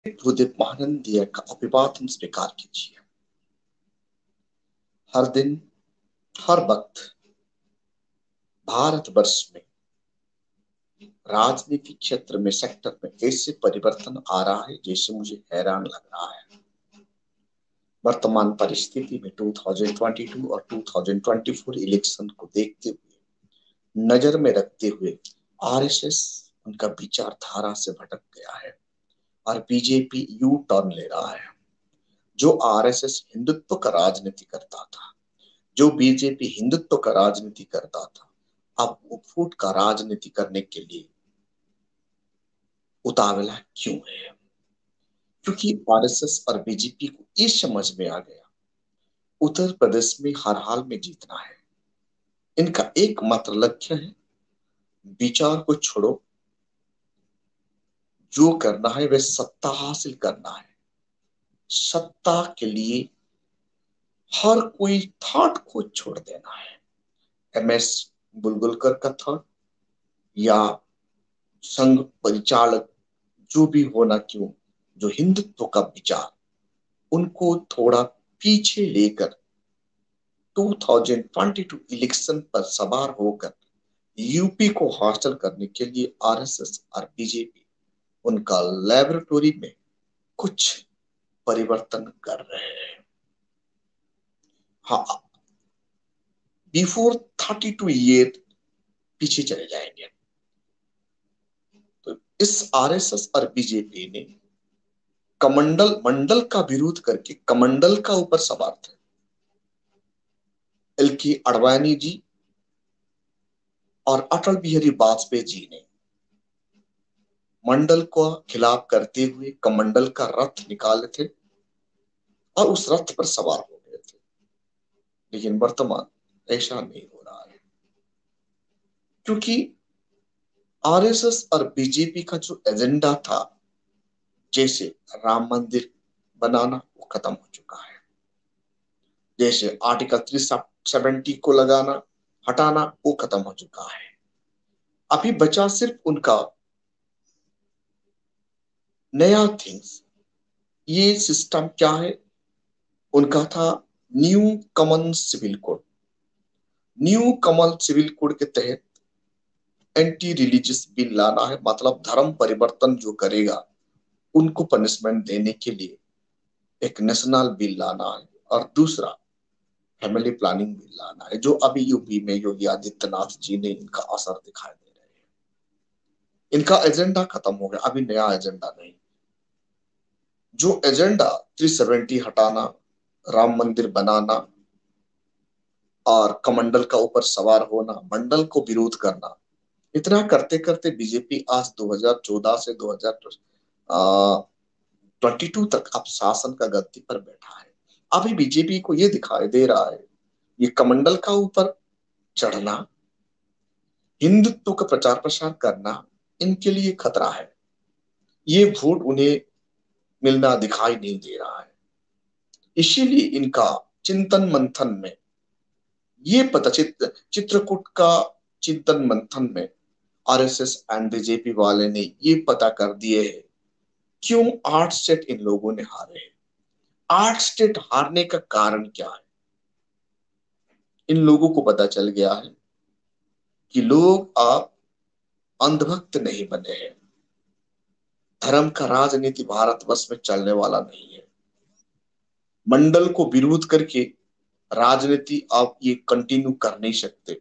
गुरुदेव महानंदिया का अभिवादन स्वीकार कीजिए। हर दिन हर वक्त भारतवर्ष में राजनीतिक क्षेत्र में सेक्टर में ऐसे परिवर्तन आ रहा है जैसे मुझे हैरान लग रहा है। वर्तमान परिस्थिति में 2022 और 2024 इलेक्शन को देखते हुए, नजर में रखते हुए आरएसएस उनका विचारधारा से भटक गया है और बीजेपी यू टर्न ले रहा है। जो आरएसएस हिंदुत्व का राजनीति करता था, जो बीजेपी हिंदुत्व का राजनीति करता था, अब वो फूट का राजनीति करने के लिए उतावला क्यों है? क्योंकि आरएसएस और बीजेपी को ये समझ में आ गया, उत्तर प्रदेश में हर हाल में जीतना है। इनका एकमात्र लक्ष्य है, विचार को छोड़ो, जो करना है वह सत्ता हासिल करना है। सत्ता के लिए हर कोई थॉट को छोड़ देना है। एमएस बुलबुलकर का थॉट या संघ परिचालक जो भी होना क्यों, जो हिंदुत्व का विचार, उनको थोड़ा पीछे लेकर 2022 इलेक्शन पर सवार होकर यूपी को हासिल करने के लिए आरएसएस और बीजेपी उनका लैबोरेटरी में कुछ परिवर्तन कर रहे हैं। हाँ, बिफोर 32 ईयर पीछे चले जाएंगे। तो इस आरएसएस और बीजेपी ने कमंडल मंडल का विरोध करके कमंडल का ऊपर सवार थे। एल.के. आडवाणी जी और अटल बिहारी वाजपेयी जी ने मंडल को खिलाफ करते हुए कमंडल का रथ निकाले थे और उस रथ पर सवार हो गए थे। लेकिन वर्तमान ऐसा नहीं हो रहा है, क्योंकि आरएसएस और बीजेपी का जो एजेंडा था, जैसे राम मंदिर बनाना, वो खत्म हो चुका है। जैसे आर्टिकल 370 को लगाना हटाना, वो खत्म हो चुका है। अभी बचा सिर्फ उनका नया थिंग्स। ये सिस्टम क्या है? उनका था new common civil code. New common civil code के तहत एंटी रिलीजियस बिल लाना है, मतलब धर्म परिवर्तन जो करेगा उनको पनिशमेंट देने के लिए एक नेशनल बिल लाना है। और दूसरा फैमिली प्लानिंग बिल लाना है, जो अभी यूपी में योगी आदित्यनाथ जी ने इनका असर दिखाई दे रहे हैं। इनका एजेंडा खत्म हो गया, अभी नया एजेंडा नहीं। जो एजेंडा 370 हटाना, राम मंदिर बनाना और कमंडल का ऊपर सवार होना, मंडल को विरोध करना, इतना करते करते बीजेपी आज 2014 से 2022 तक अब शासन का गद्दी पर बैठा है। अभी बीजेपी को यह दिखाई दे रहा है, ये कमंडल का ऊपर चढ़ना, हिंदुत्व का प्रचार प्रसार करना इनके लिए खतरा है। ये वोट उन्हें मिलना दिखाई नहीं दे रहा है। इसीलिए इनका चिंतन मंथन में ये पता चित्रकूट का चिंतन मंथन में आरएसएस एंड बीजेपी वाले ने ये पता कर दिए है क्यों 8 स्टेट इन लोगों ने हारे हैं। 8 स्टेट हारने का कारण क्या है? इन लोगों को पता चल गया है कि लोग आप अंधभक्त नहीं बने हैं। धर्म का राजनीति भारतवर्ष में चलने वाला नहीं है। मंडल को विरोध करके राजनीति आप ये कंटिन्यू कर नहीं सकते।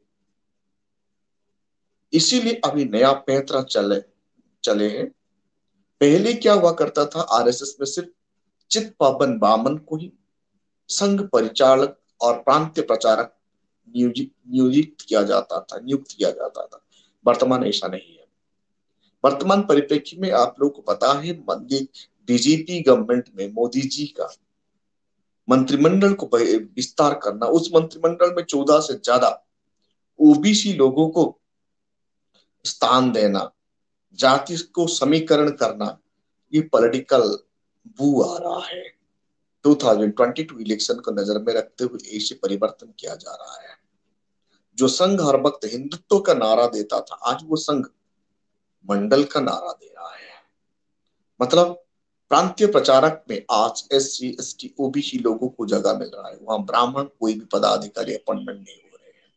इसीलिए अभी नया पैंतरा चले चले हैं। पहले क्या हुआ करता था, आरएसएस में सिर्फ चित पावन बामन को ही संघ परिचालक और प्रांतीय प्रचारक नियुक्त किया जाता था। वर्तमान ऐसा नहीं है। वर्तमान परिप्रेक्ष्य में आप लोगों को पता है, मंदिर बीजेपी गवर्नमेंट में मोदी जी का मंत्रिमंडल को विस्तार करना, उस मंत्रिमंडल में 14 से ज्यादा ओबीसी लोगों को स्थान देना, जाति को समीकरण करना, ये पॉलिटिकल बू आ रहा है। 2022 इलेक्शन को नजर में रखते हुए ऐसे परिवर्तन किया जा रहा है। जो संघ हर वक्त हिंदुत्व का नारा देता था, आज वो संघ मंडल का नारा दे रहा है। मतलब प्रांतीय प्रचारक में आज SC ST OBC लोगों को जगह मिल रहा है, वहां ब्राह्मण कोई भी पदाधिकारी अपॉइंटमेंट नहीं हो रहे हैं।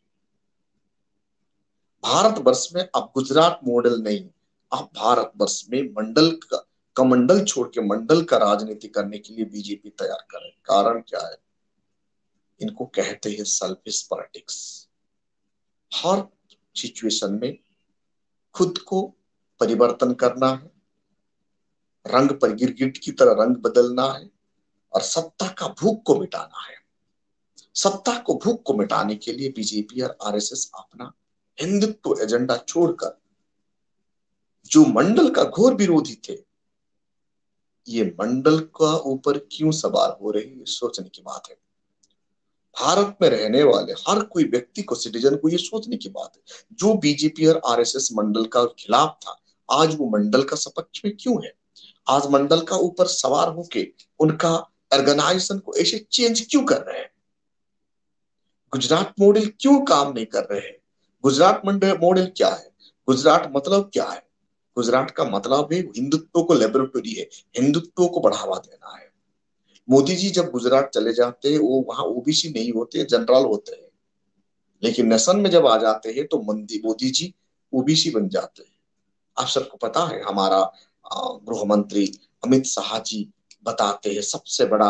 भारतवर्ष में अब गुजरात मॉडल नहीं, अब भारतवर्ष में मंडल का कमंडल छोड़ के मंडल का राजनीति करने के लिए बीजेपी तैयार कर रही है। कारण क्या है? इनको कहते हैं सेल्फिश पॉलिटिक्स। हर सिचुएशन में खुद को परिवर्तन करना है, रंग पर गिरगिट की तरह रंग बदलना है और सत्ता का भूख को मिटाना है। सत्ता को भूख को मिटाने के लिए बीजेपी और RSS अपना हिंदुत्व एजेंडा छोड़कर जो मंडल का घोर विरोधी थे, ये मंडल का ऊपर क्यों सवार हो रही है, सोचने की बात है। भारत में रहने वाले हर कोई व्यक्ति को, सिटीजन को, ये सोचने की बात है, जो बीजेपी और RSS मंडल का खिलाफ था, आज वो मंडल का सपक्ष में क्यों है? आज मंडल का ऊपर सवार होके उनका ऑर्गेनाइजेशन को ऐसे चेंज क्यों कर रहे हैं? गुजरात मॉडल क्यों काम नहीं कर रहे हैं? गुजरात मॉडल क्या है? गुजरात मतलब क्या है? गुजरात का मतलब है हिंदुत्व को लेबोरेटरी है, हिंदुत्व को बढ़ावा देना है। मोदी जी जब गुजरात चले जाते हैं, वो वहां OBC नहीं होते, जनरल होते हैं, लेकिन नेशन में जब आ जाते हैं तो मोदी जी OBC बन जाते हैं। आप सबको पता है, हमारा गृह मंत्री अमित शाह जी बताते हैं सबसे बड़ा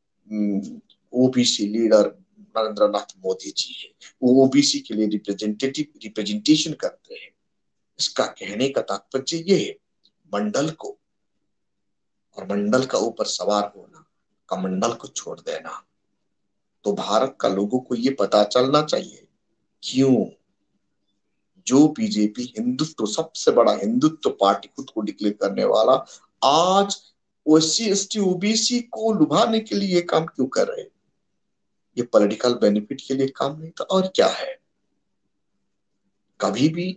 OBC लीडर नरेंद्र नाथ मोदी जी है। वो OBC के लिए रिप्रेजेंटेशन करते हैं। इसका कहने का तात्पर्य ये है, मंडल को और मंडल का ऊपर सवार होना, कमंडल को छोड़ देना। तो भारत का लोगों को ये पता चलना चाहिए क्यों जो बीजेपी हिंदुत्व, सबसे बड़ा हिंदुत्व पार्टी खुद को डिक्लेयर करने वाला, आज SC ST OBC को लुभाने के लिए ये काम क्यों कर रहे हैं? ये पॉलिटिकल बेनिफिट के लिए काम नहीं था और क्या है? कभी भी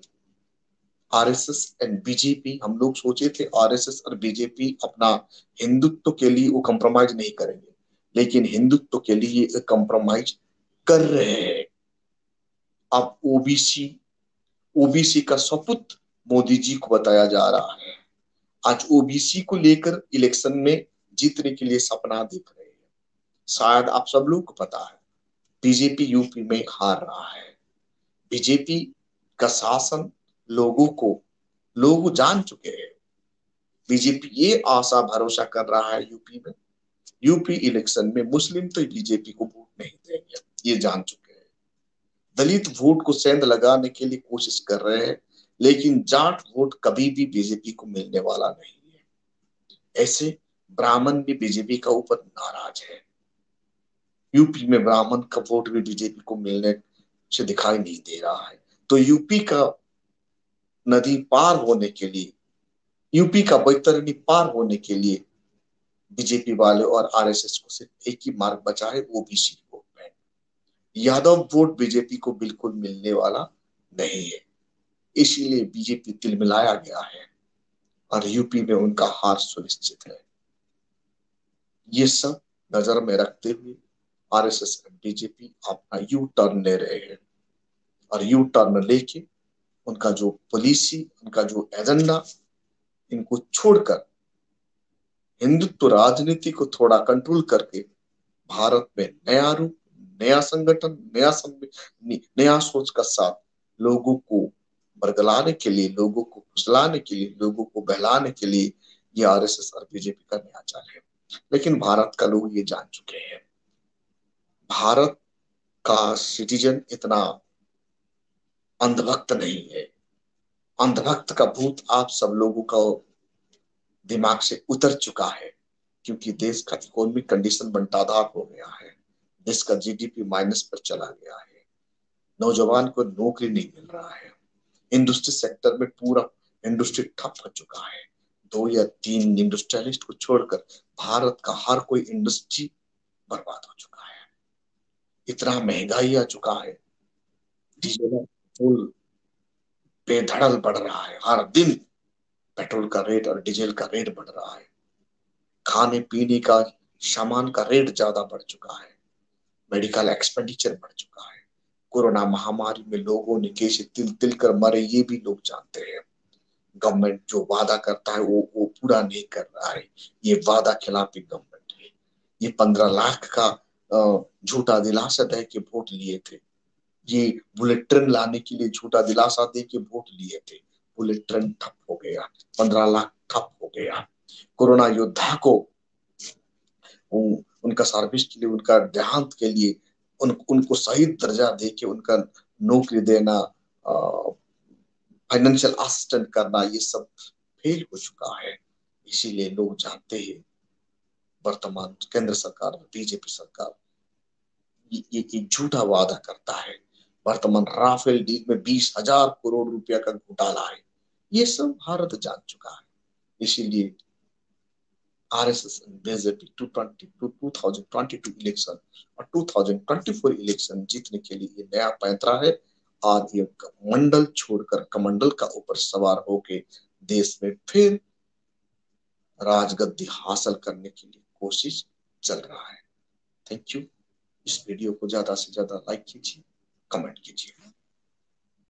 RSS एंड बीजेपी, हम लोग सोचे थे RSS और बीजेपी अपना हिंदुत्व के लिए वो कंप्रोमाइज नहीं करेंगे, लेकिन हिंदुत्व के लिए कंप्रोमाइज कर रहे हैं। अब OBC का सपूत मोदी जी को बताया जा रहा है। आज OBC को लेकर इलेक्शन में जीतने के लिए सपना देख रहे हैं। शायद आप सब लोग को पता है, बीजेपी यूपी में हार रहा है। बीजेपी का शासन लोग जान चुके हैं। बीजेपी ये आशा भरोसा कर रहा है यूपी इलेक्शन में मुस्लिम तो बीजेपी को वोट नहीं देंगे, ये जान चुके हैं। दलित वोट को सेंध लगाने के लिए कोशिश कर रहे हैं, लेकिन जाट वोट कभी भी बीजेपी को मिलने वाला नहीं है। ऐसे ब्राह्मण भी बीजेपी का ऊपर नाराज है। यूपी में ब्राह्मण का वोट भी बीजेपी को मिलने से दिखाई नहीं दे रहा है। तो यूपी का नदी पार होने के लिए, यूपी का बैतरणी पार होने के लिए बीजेपी वाले और RSS को सिर्फ एक ही मार्ग बचा है, OBC vote bank. Yadav vote BJP को बिल्कुल मिलने वाला नहीं है, इसीलिए बीजेपी तिलमिलाया गया है और यूपी में उनका हार सुनिश्चित है। ये सब नजर में रखते हुए RSS और बीजेपी अपना यू टर्न ले रहे हैं और यू टर्न लेके उनका जो पॉलिसी, उनका जो एजेंडा, इनको छोड़कर हिंदुत्व राजनीति को थोड़ा कंट्रोल करके भारत में नया रूप, नया संगठन, नया सोच का साथ लोगों को बरगलाने के लिए, लोगों को फुसलाने के लिए, लोगों को बहलाने के लिए ये RSS और बीजेपी का नया चाल है। लेकिन भारत का लोग ये जान चुके हैं, भारत का सिटीजन इतना अंधभक्त नहीं है। अंधभक्त का भूत आप सब लोगों का दिमाग से उतर चुका है, क्योंकि देश का इकोनॉमिक कंडीशन बंटाधार हो गया है। देश का GDP माइनस पर चला गया है। नौजवान को नौकरी नहीं मिल रहा है। इंडस्ट्री सेक्टर में पूरा इंडस्ट्री ठप हो चुका है। 2 या 3 इंडस्ट्रियलिस्ट को छोड़कर भारत का हर कोई इंडस्ट्री बर्बाद हो चुका है। इतना महंगाई आ चुका है, डीजल पेट्रोल बेधड़क बढ़ रहा है। हर दिन पेट्रोल का रेट और डीजल का रेट बढ़ रहा है। खाने पीने का सामान का रेट ज्यादा बढ़ चुका है। मेडिकल एक्सपेंडिचर बढ़ चुका है। कोरोना महामारी में लोगों ने कैसे तिल तिल कर मरे, ये भी लोग जानते हैं। गवर्नमेंट जो वादा करता है वो पूरा नहीं कर रहा है। ये वादा खिलाफी गवर्नमेंट है। ये 15 लाख का झूठा दिलासा दे के वोट लिए थे। ये बुलेट ट्रेन लाने के लिए झूठा दिलासा दे के वोट लिए थे। बुलेट ट्रेन ठप हो गया, 15 लाख ठप हो गया। कोरोना योद्धा को उनका सर्विस के लिए, उनका देहांत के लिए उनको सही दर्जा दे के उनका नौकरी देना, फाइनेंशियल असिस्टेंट करना, ये सब फेल हो चुका है। इसीलिए लोग जानते हैं वर्तमान केंद्र सरकार, बीजेपी सरकार ये झूठा वादा करता है। वर्तमान राफेल डील में 20,000 करोड़ रुपया का घोटाला है। ये सब भारत जान चुका है। इसीलिए आरएसएस बीजेपी 2022 इलेक्शन और 2024 इलेक्शन जीतने के लिए ये नया पैंतरा है। और ये मंडल छोड़कर कमंडल का ऊपर सवार होके देश में फिर राजगद्दी हासिल करने के लिए कोशिश चल रहा है। Thank you. इस वीडियो को ज्यादा से ज्यादा लाइक कीजिए, कमेंट कीजिए।